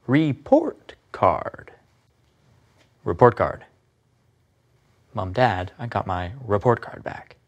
Report card. Report card. Mom, Dad, I got my report card back.